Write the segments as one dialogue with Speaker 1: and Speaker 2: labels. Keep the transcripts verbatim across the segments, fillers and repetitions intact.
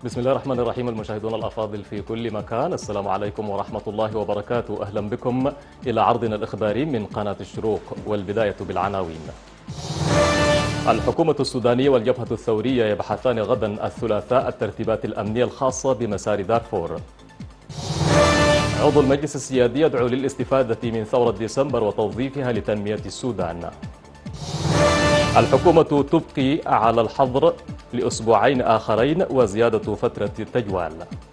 Speaker 1: بسم الله الرحمن الرحيم. المشاهدون الأفاضل في كل مكان، السلام عليكم ورحمة الله وبركاته. أهلا بكم إلى عرضنا الإخباري من قناة الشروق، والبداية بالعناوين. الحكومة السودانية والجبهة الثورية يبحثان غدا الثلاثاء الترتيبات الأمنية الخاصة بمسار دارفور. عضو المجلس السيادي يدعو للاستفادة من ثورة ديسمبر وتوظيفها لتنمية السودان. الحكومة تبقي على الحظر لأسبوعين آخرين وزيادة فترة التجوال.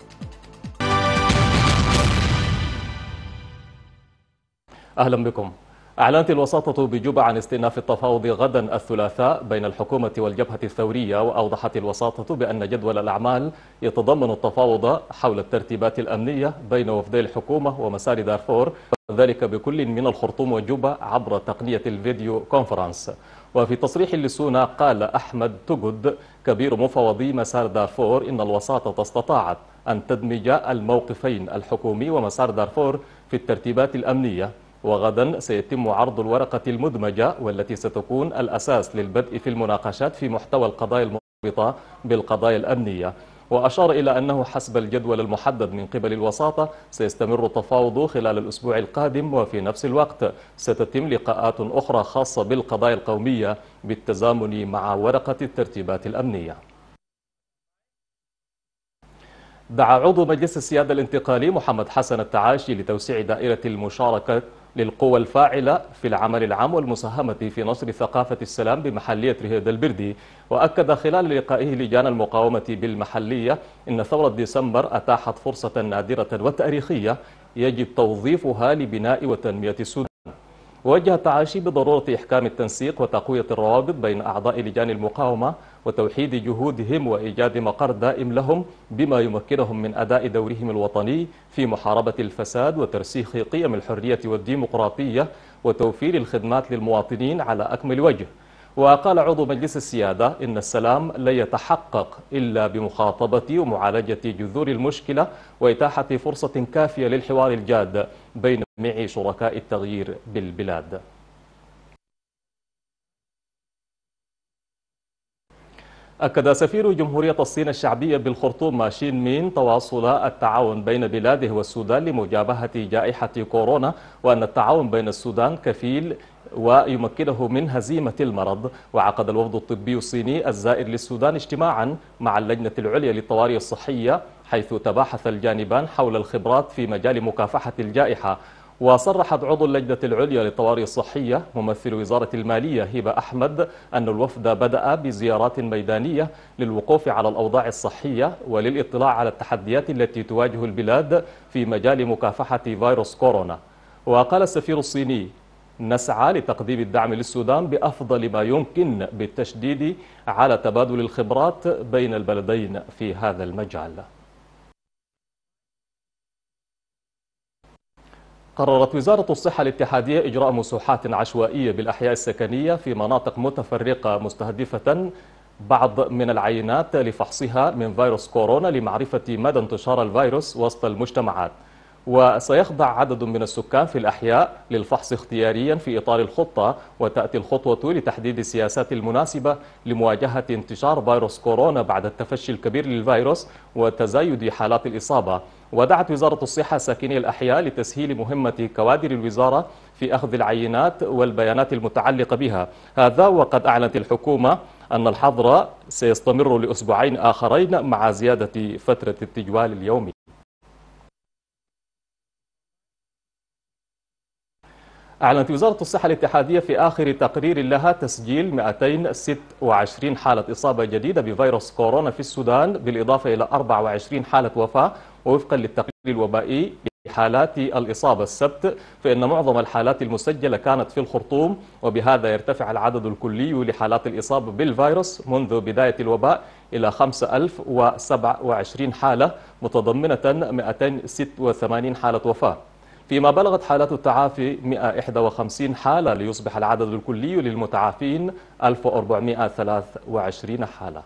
Speaker 1: أهلا بكم. أعلنت الوساطة بجوبا عن استئناف التفاوض غدا الثلاثاء بين الحكومة والجبهة الثورية، وأوضحت الوساطة بأن جدول الأعمال يتضمن التفاوض حول الترتيبات الأمنية بين وفدي الحكومة ومسار دارفور، وذلك بكل من الخرطوم وجوبا عبر تقنية الفيديو كونفرنس. وفي تصريح للسونا قال أحمد تجد كبير مفوضي مسار دارفور إن الوساطة استطاعت أن تدمج الموقفين الحكومي ومسار دارفور في الترتيبات الأمنية، وغدا سيتم عرض الورقة المدمجة والتي ستكون الأساس للبدء في المناقشات في محتوى القضايا المرتبطة بالقضايا الأمنية. وأشار إلى أنه حسب الجدول المحدد من قبل الوساطة سيستمر التفاوض خلال الأسبوع القادم، وفي نفس الوقت ستتم لقاءات أخرى خاصة بالقضايا القومية بالتزامن مع ورقة الترتيبات الأمنية. دعا عضو مجلس السيادة الانتقالي محمد حسن التعاشي لتوسيع دائرة المشاركة للقوى الفاعلة في العمل العام والمساهمة في نشر ثقافة السلام بمحلية رهيد البردي. وأكد خلال لقائه لجان المقاومة بالمحلية أن ثورة ديسمبر أتاحت فرصة نادرة وتاريخية يجب توظيفها لبناء وتنمية السودان. ووجه التعاشي بضرورة إحكام التنسيق وتقوية الروابط بين أعضاء لجان المقاومة وتوحيد جهودهم وإيجاد مقر دائم لهم بما يمكنهم من أداء دورهم الوطني في محاربة الفساد وترسيخ قيم الحرية والديمقراطية وتوفير الخدمات للمواطنين على أكمل وجه. وقال عضو مجلس السيادة إن السلام لا يتحقق إلا بمخاطبة ومعالجة جذور المشكلة وإتاحة فرصة كافية للحوار الجاد بين جميع شركاء التغيير بالبلاد. أكد سفير جمهورية الصين الشعبية بالخرطوم ما شين مين تواصل التعاون بين بلاده والسودان لمجابهة جائحة كورونا، وأن التعاون بين السودان كفيل ويمكنه من هزيمة المرض. وعقد الوفد الطبي الصيني الزائر للسودان اجتماعا مع اللجنة العليا للطوارئ الصحية، حيث تباحث الجانبان حول الخبرات في مجال مكافحة الجائحة. وصرحت عضو اللجنة العليا للطوارئ الصحية ممثل وزارة المالية هبة أحمد أن الوفد بدأ بزيارات ميدانية للوقوف على الأوضاع الصحية وللاطلاع على التحديات التي تواجه البلاد في مجال مكافحة فيروس كورونا. وقال السفير الصيني: نسعى لتقديم الدعم للسودان بأفضل ما يمكن بالتشديد على تبادل الخبرات بين البلدين في هذا المجال. قررت وزارة الصحة الاتحادية إجراء مسوحات عشوائية بالأحياء السكنية في مناطق متفرقة مستهدفة بعض من العينات لفحصها من فيروس كورونا لمعرفة مدى انتشار الفيروس وسط المجتمعات. وسيخضع عدد من السكان في الأحياء للفحص اختياريا في إطار الخطة، وتأتي الخطوة لتحديد السياسات المناسبة لمواجهة انتشار فيروس كورونا بعد التفشي الكبير للفيروس وتزايد حالات الإصابة. ودعت وزارة الصحة ساكني الأحياء لتسهيل مهمة كوادر الوزارة في أخذ العينات والبيانات المتعلقة بها. هذا وقد أعلنت الحكومة أن الحظر سيستمر لأسبوعين آخرين مع زيادة فترة التجوال اليومي. أعلنت وزارة الصحة الاتحادية في آخر تقرير لها تسجيل مئتين وستة وعشرين حالة إصابة جديدة بفيروس كورونا في السودان، بالإضافة إلى أربعة وعشرين حالة وفاة. ووفقا للتقرير الوبائي لحالات الإصابة السبت، فإن معظم الحالات المسجلة كانت في الخرطوم، وبهذا يرتفع العدد الكلي لحالات الإصابة بالفيروس منذ بداية الوباء إلى خمسة آلاف وسبعة وعشرين حالة، متضمنة مئتين وستة وثمانين حالة وفاة، فيما بلغت حالات التعافي مئة وواحد وخمسين حالة، ليصبح العدد الكلي للمتعافين ألف وأربعمئة وثلاثة وعشرين حالة.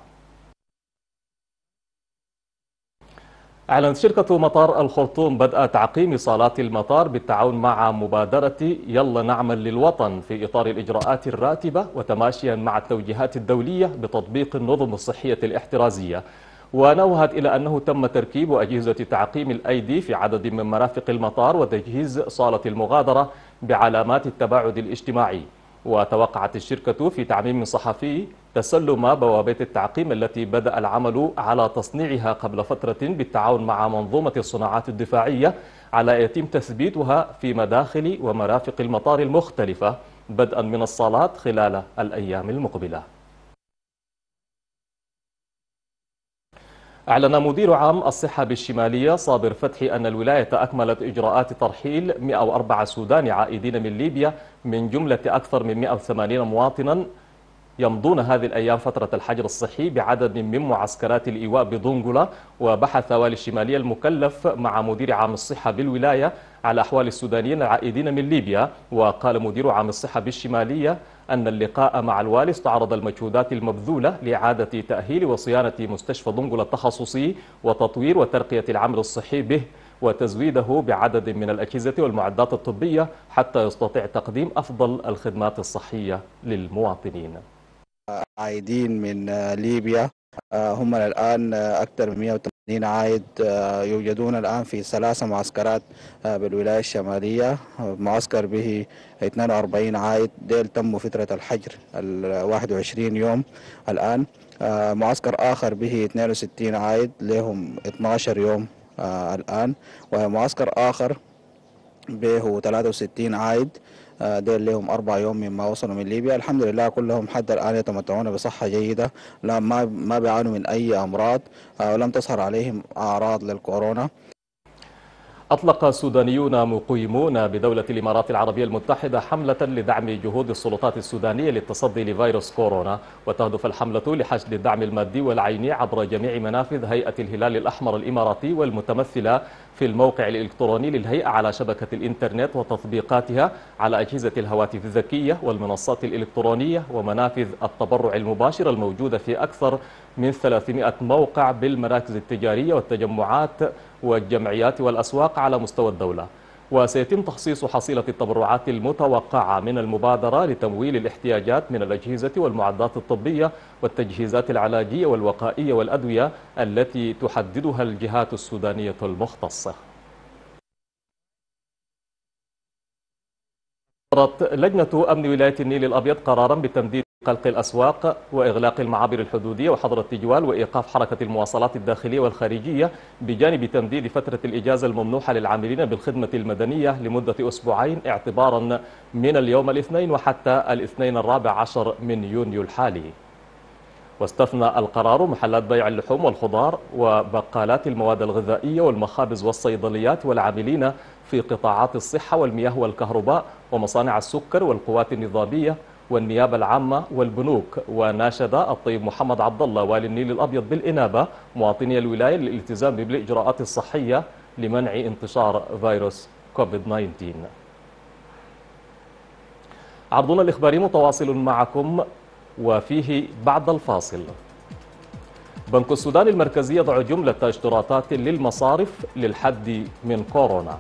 Speaker 1: أعلنت شركة مطار الخرطوم بدء تعقيم صالات المطار بالتعاون مع مبادرة يلا نعمل للوطن في إطار الإجراءات الراتبة وتماشيا مع التوجيهات الدولية بتطبيق النظم الصحية الاحترازية. ونوهت إلى أنه تم تركيب أجهزة تعقيم الأيدي في عدد من مرافق المطار وتجهيز صالة المغادرة بعلامات التباعد الاجتماعي. وتوقعت الشركة في تعميم صحفي تسلم بوابات التعقيم التي بدأ العمل على تصنيعها قبل فترة بالتعاون مع منظومة الصناعات الدفاعية على يتم تثبيتها في مداخل ومرافق المطار المختلفة بدءا من الصالات خلال الأيام المقبلة. أعلن مدير عام الصحة بالشمالية صابر فتحي أن الولاية أكملت إجراءات ترحيل مئة وأربعة سوداني عائدين من ليبيا من جملة أكثر من مئة وثمانين مواطنا يمضون هذه الأيام فترة الحجر الصحي بعدد من معسكرات الإيواء بدونغولا. وبحث والي الشمالية المكلف مع مدير عام الصحة بالولاية على أحوال السودانيين العائدين من ليبيا. وقال مدير عام الصحة بالشمالية أن اللقاء مع الوالي استعرض المجهودات المبذولة لإعادة تأهيل وصيانة مستشفى دونغولا التخصصي وتطوير وترقية العمل الصحي به وتزويده بعدد من الأجهزة والمعدات الطبية حتى يستطيع تقديم أفضل الخدمات الصحية للمواطنين.
Speaker 2: عائدين من ليبيا هم الآن أكثر من مئة وثمانين عائد يوجدون الآن في ثلاثة معسكرات بالولاية الشمالية. معسكر به اثنين وأربعين عائد ديل تم فترة الحجر ال واحد وعشرين يوم الآن. معسكر آخر به اثنين وستين عائد لهم اثني عشر يوم الآن. ومعسكر آخر به ثلاثة وستين عائد دول لهم أربع يوم مما وصلوا من ليبيا. الحمد لله كلهم حتى الآن يتمتعون بصحة جيدة، لا ما ما بيعانوا من أي أمراض ولم تظهر عليهم أعراض للكورونا.
Speaker 1: أطلق السودانيون مقيمون بدولة الإمارات العربية المتحدة حملة لدعم جهود السلطات السودانية للتصدي لفيروس كورونا. وتهدف الحملة لحشد الدعم المادي والعيني عبر جميع منافذ هيئة الهلال الأحمر الإماراتي والمتمثلة في الموقع الإلكتروني للهيئة على شبكة الإنترنت وتطبيقاتها على أجهزة الهواتف الذكية والمنصات الإلكترونية ومنافذ التبرع المباشر الموجودة في أكثر من ثلاثمئة موقع بالمراكز التجارية والتجمعات والجمعيات والأسواق على مستوى الدولة. وسيتم تخصيص حصيلة التبرعات المتوقعة من المبادرة لتمويل الاحتياجات من الأجهزة والمعدات الطبية والتجهيزات العلاجية والوقائية والأدوية التي تحددها الجهات السودانية المختصة. قررت لجنة أمن ولاية النيل الأبيض قرارا بتمديد غلق الأسواق وإغلاق المعابر الحدودية وحظر التجوال وإيقاف حركة المواصلات الداخلية والخارجية بجانب تمديد فترة الإجازة الممنوحة للعاملين بالخدمة المدنية لمدة أسبوعين اعتبارا من اليوم الاثنين وحتى الاثنين الرابع عشر من يونيو الحالي. واستثنى القرار محلات بيع اللحوم والخضار وبقالات المواد الغذائية والمخابز والصيدليات والعاملين في قطاعات الصحة والمياه والكهرباء ومصانع السكر والقوات النظامية والنيابة العامة والبنوك. وناشد الطيب محمد عبد الله والي النيل الأبيض بالإنابة مواطني الولاية للالتزام بالإجراءات الصحية لمنع انتشار فيروس كوفيد تسعة عشر. عرضنا الإخباري متواصل معكم وفيه بعد الفاصل. بنك السودان المركزي يضع جملة اشتراطات للمصارف للحد من كورونا.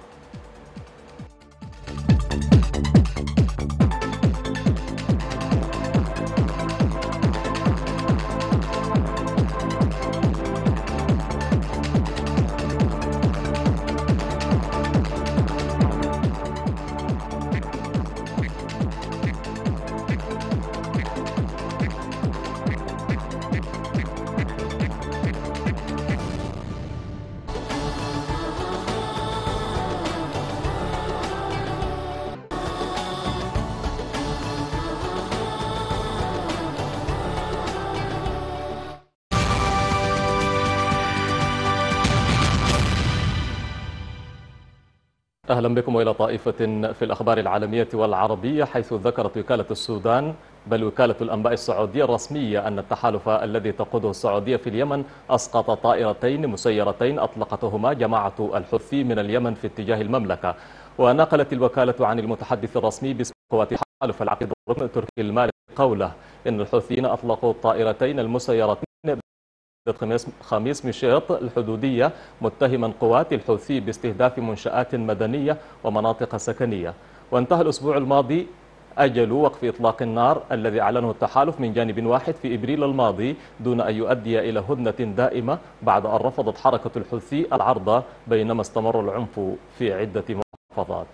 Speaker 1: أهلا بكم وإلى طائفة في الأخبار العالمية والعربية، حيث ذكرت وكالة السودان بل وكالة الأنباء السعودية الرسمية أن التحالف الذي تقوده السعودية في اليمن أسقط طائرتين مسيرتين أطلقتهما جماعة الحوثي من اليمن في اتجاه المملكة. ونقلت الوكالة عن المتحدث الرسمي باسم قوات التحالف العقيد الركن تركي المالي قوله إن الحوثيين أطلقوا الطائرتين المسيرتين خميس مشيط الحدودية متهما قوات الحوثي باستهداف منشآت مدنية ومناطق سكنية. وانتهى الأسبوع الماضي أجل وقف إطلاق النار الذي أعلنه التحالف من جانب واحد في إبريل الماضي دون أن يؤدي إلى هدنة دائمة بعد أن رفضت حركة الحوثي العرض بينما استمر العنف في عدة محافظات.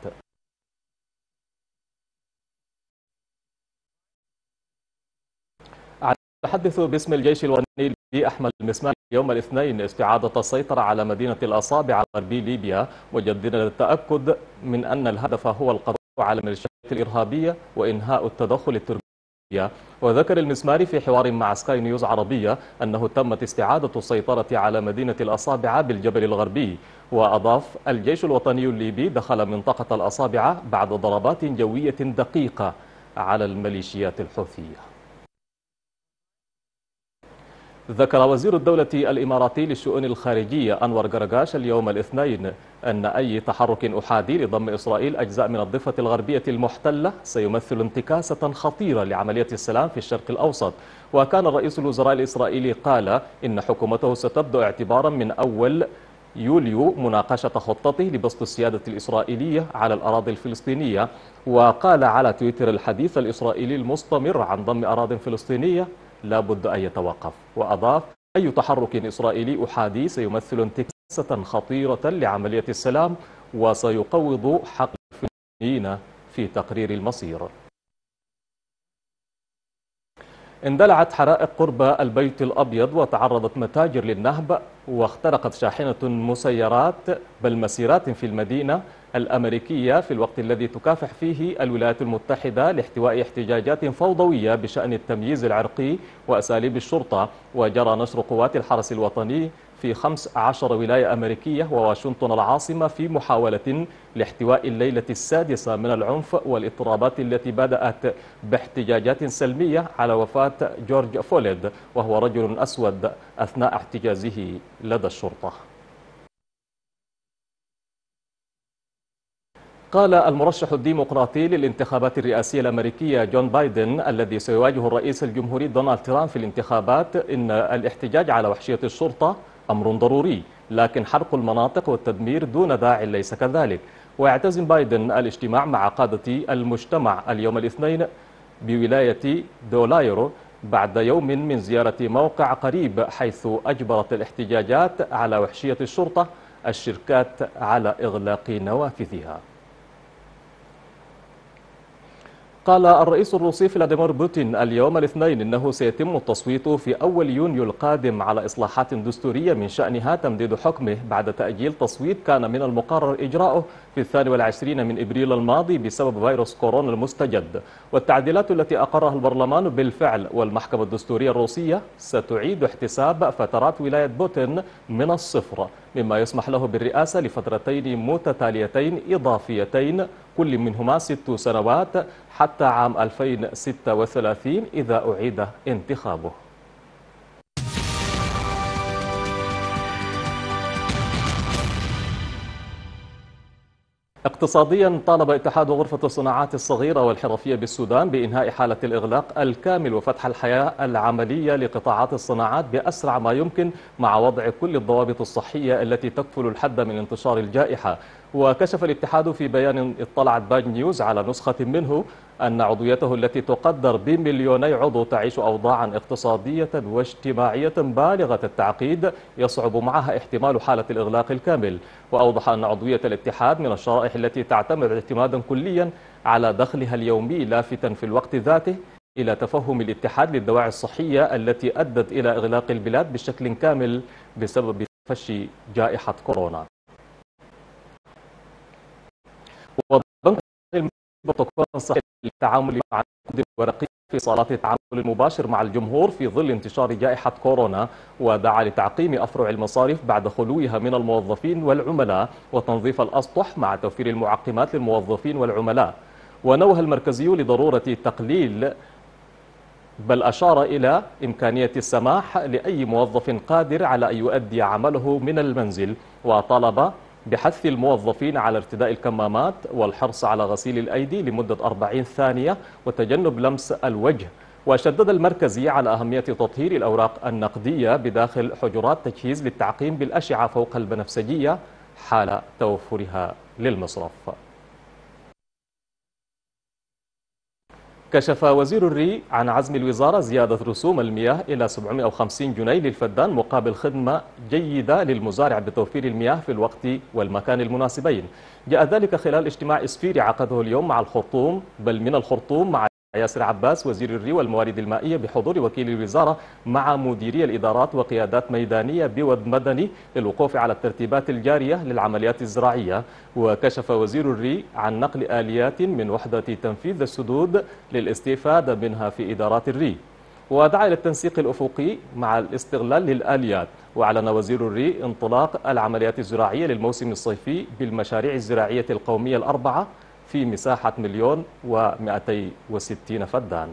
Speaker 1: أتحدث باسم الجيش الوطني أحمد المسماري يوم الاثنين استعادة السيطرة على مدينة الأصابع غربي ليبيا، مجددا التأكد من أن الهدف هو القضاء على الميليشيات الإرهابية وإنهاء التدخل التركي. وذكر المسماري في حوار مع سكاي نيوز عربية أنه تمت استعادة السيطرة على مدينة الأصابع بالجبل الغربي. وأضاف الجيش الوطني الليبي دخل منطقة الأصابع بعد ضربات جوية دقيقة على الميليشيات الحوثية. ذكر وزير الدولة الإماراتي للشؤون الخارجية أنور قرقاش اليوم الاثنين أن أي تحرك أحادي لضم إسرائيل أجزاء من الضفة الغربية المحتلة سيمثل انتكاسة خطيرة لعملية السلام في الشرق الأوسط. وكان رئيس الوزراء الإسرائيلي قال إن حكومته ستبدأ اعتبارا من أول يوليو مناقشة خطته لبسط السيادة الإسرائيلية على الأراضي الفلسطينية. وقال على تويتر الحديث الإسرائيلي المستمر عن ضم أراضي فلسطينية لا بد أن يتوقف. وأضاف أي تحرك إسرائيلي أحادي سيمثل انتكاسة خطيرة لعملية السلام وسيقوض حق الفلسطينيين في تقرير المصير. اندلعت حرائق قرب البيت الأبيض وتعرضت متاجر للنهب واخترقت شاحنة مسيرات بل مسيرات في المدينة الأمريكية في الوقت الذي تكافح فيه الولايات المتحدة لاحتواء احتجاجات فوضوية بشأن التمييز العرقي وأساليب الشرطة. وجرى نشر قوات الحرس الوطني في خمس عشر ولاية أمريكية وواشنطن العاصمة في محاولة لاحتواء الليلة السادسة من العنف والاضطرابات التي بدأت باحتجاجات سلمية على وفاة جورج فوليد وهو رجل أسود أثناء احتجازه لدى الشرطة. قال المرشح الديمقراطي للانتخابات الرئاسية الأمريكية جون بايدن الذي سيواجه الرئيس الجمهوري دونالد ترامب في الانتخابات إن الاحتجاج على وحشية الشرطة أمر ضروري، لكن حرق المناطق والتدمير دون داع ليس كذلك. ويعتزم بايدن الاجتماع مع قادة المجتمع اليوم الاثنين بولاية دولايرو بعد يوم من زيارة موقع قريب حيث أجبرت الاحتجاجات على وحشية الشرطة الشركات على إغلاق نوافذها. قال الرئيس الروسي فلاديمير بوتين اليوم الاثنين إنه سيتم التصويت في أول يونيو القادم على إصلاحات دستورية من شأنها تمديد حكمه بعد تأجيل تصويت كان من المقرر إجراؤه في الثاني والعشرين من إبريل الماضي بسبب فيروس كورونا المستجد. والتعديلات التي أقرها البرلمان بالفعل والمحكمة الدستورية الروسية ستعيد احتساب فترات ولاية بوتين من الصفر مما يسمح له بالرئاسة لفترتين متتاليتين إضافيتين كل منهما ست سنوات حتى عام ألفين وستة وثلاثين إذا أعيد انتخابه. اقتصاديا، طالب اتحاد غرفة الصناعات الصغيرة والحرفية بالسودان بإنهاء حالة الإغلاق الكامل وفتح الحياة العملية لقطاعات الصناعات بأسرع ما يمكن مع وضع كل الضوابط الصحية التي تكفل الحد من انتشار الجائحة. وكشف الاتحاد في بيان اطلعت باج نيوز على نسخة منه أن عضويته التي تقدر بمليوني عضو تعيش أوضاعا اقتصادية واجتماعية بالغة التعقيد يصعب معها احتمال حالة الإغلاق الكامل. وأوضح أن عضوية الاتحاد من الشرائح التي تعتمد اعتمادا كليا على دخلها اليومي لافتا في الوقت ذاته إلى تفهم الاتحاد للدواعي الصحية التي أدت إلى إغلاق البلاد بشكل كامل بسبب تفشي جائحة كورونا. وبنك البروتوكول الصحي للتعامل مع النقد الورقي في صالات التعامل المباشر مع الجمهور في ظل انتشار جائحة كورونا، ودعا لتعقيم أفرع المصارف بعد خلوها من الموظفين والعملاء وتنظيف الأسطح مع توفير المعقمات للموظفين والعملاء. ونوه المركزي لضرورة تقليل بل أشار إلى إمكانية السماح لأي موظف قادر على أن يؤدي عمله من المنزل، وطالب بحث الموظفين على ارتداء الكمامات والحرص على غسيل الأيدي لمدة أربعين ثانية وتجنب لمس الوجه. وشدد المركزي على أهمية تطهير الأوراق النقدية بداخل حجرات تجهيز للتعقيم بالأشعة فوق البنفسجية حال توفرها للمصرف. كشف وزير الري عن عزم الوزارة زيادة رسوم المياه إلى سبعمئة وخمسين جنيه للفدان مقابل خدمة جيدة للمزارع بتوفير المياه في الوقت والمكان المناسبين. جاء ذلك خلال اجتماع إسفيري عقده اليوم مع الخرطوم بل من الخرطوم مع ياسر عباس وزير الري والموارد المائية بحضور وكيل الوزارة مع مديري الإدارات وقيادات ميدانية بود مدني للوقوف على الترتيبات الجارية للعمليات الزراعية. وكشف وزير الري عن نقل آليات من وحدة تنفيذ السدود للاستفادة منها في إدارات الري، ودعا إلى التنسيق الأفقي مع الاستغلال للآليات. وأعلن وزير الري انطلاق العمليات الزراعية للموسم الصيفي بالمشاريع الزراعية القومية الأربعة في مساحة مليون ومئتي وستين فدان.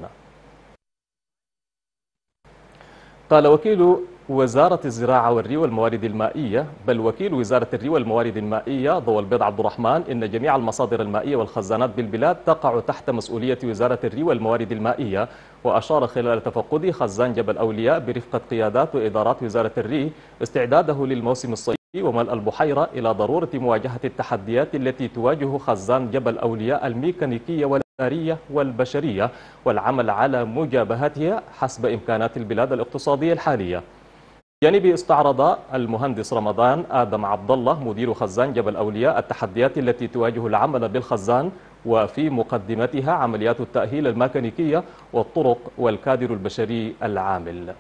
Speaker 1: قال وكيل وزارة الزراعة والري والموارد المائية بل وكيل وزارة الري والموارد المائية ضوى البيض عبد الرحمن إن جميع المصادر المائية والخزانات بالبلاد تقع تحت مسؤولية وزارة الري والموارد المائية. وأشار خلال تفقده خزان جبل أولياء برفقة قيادات وإدارات وزارة الري استعداده للموسم الصيفي وملء البحيرة إلى ضرورة مواجهة التحديات التي تواجه خزان جبل أولياء الميكانيكية والإدارية والبشرية والعمل على مجابهتها حسب إمكانات البلاد الاقتصادية الحالية. جانبه استعرض المهندس رمضان آدم عبد الله مدير خزان جبل أولياء التحديات التي تواجه العمل بالخزان وفي مقدمتها عمليات التأهيل الميكانيكية والطرق والكادر البشري العامل.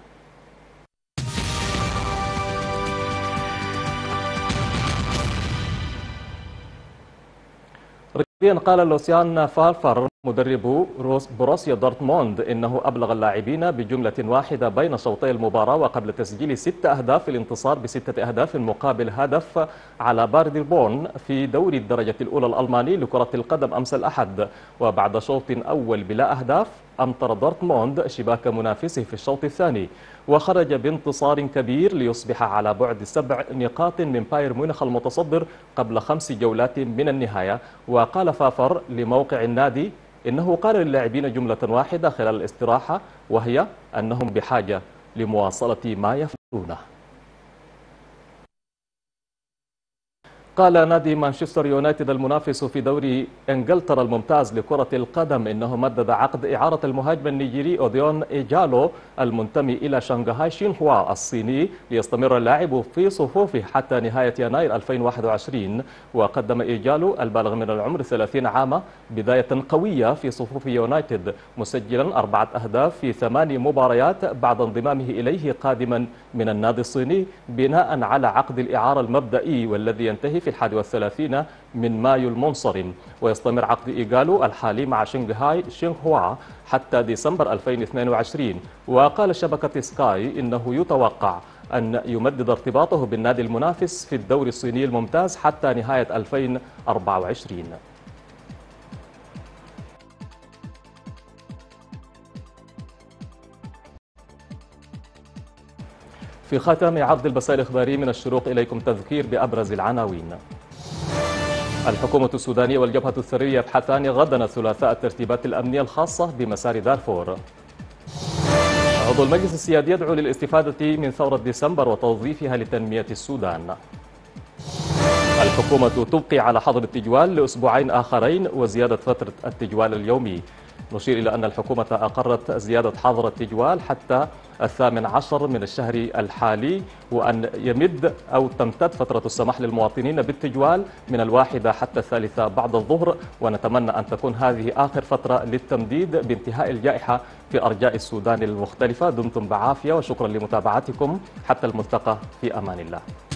Speaker 1: قال لوسيان فالفر مدرب بروسيا دورتموند إنه أبلغ اللاعبين بجملة واحدة بين شوطي المباراة وقبل تسجيل ست أهداف في الانتصار بستة أهداف مقابل هدف على باردربورن في دوري الدرجة الأولى الألماني لكرة القدم أمس الأحد. وبعد شوط أول بلا أهداف أمطر دورتموند شباك منافسه في الشوط الثاني وخرج بانتصار كبير ليصبح على بعد سبع نقاط من بايرن ميونخ المتصدر قبل خمس جولات من النهاية. وقال فافر لموقع النادي إنه قال للاعبين جملة واحدة خلال الاستراحة وهي أنهم بحاجة لمواصلة ما يفعلونه. قال نادي مانشستر يونايتد المنافس في دوري انجلترا الممتاز لكرة القدم إنه مدد عقد إعارة المهاجم النيجيري أوديون إيجالو المنتمي إلى شنغهاي شينهوا الصيني ليستمر اللاعب في صفوفه حتى نهاية يناير ألفين وواحد وعشرين. وقدم إيجالو البالغ من العمر ثلاثين عاما بداية قوية في صفوف يونايتد مسجلا أربعة أهداف في ثماني مباريات بعد انضمامه إليه قادما من النادي الصيني بناء على عقد الإعارة المبدئي والذي ينتهي في الحادي والثلاثين من مايو المنصرم. ويستمر عقد إيجالو الحالي مع شنغهاي شينهوا حتى ديسمبر ألفين واثنين وعشرين. وقال شبكة سكاي إنه يتوقع أن يمدد ارتباطه بالنادي المنافس في الدوري الصيني الممتاز حتى نهاية ألفين وأربعة وعشرين. في ختام عرض البث الإخباري من الشروق إليكم تذكير بأبرز العناوين. الحكومة السودانية والجبهة الثورية يبحثان غدا الثلاثاء الترتيبات الأمنية الخاصة بمسار دارفور. عضو المجلس السيادي يدعو للاستفادة من ثورة ديسمبر وتوظيفها لتنمية السودان. الحكومة تبقي على حظر التجوال لأسبوعين آخرين وزيادة فترة التجوال اليومي. نشير إلى أن الحكومة أقرت زيادة حظر التجوال حتى الثامن عشر من الشهر الحالي وأن يمد أو تمتد فترة السماح للمواطنين بالتجوال من الواحدة حتى الثالثة بعد الظهر. ونتمنى أن تكون هذه آخر فترة للتمديد بانتهاء الجائحة في أرجاء السودان المختلفة. دمتم بعافية وشكرا لمتابعتكم حتى الملتقى في أمان الله.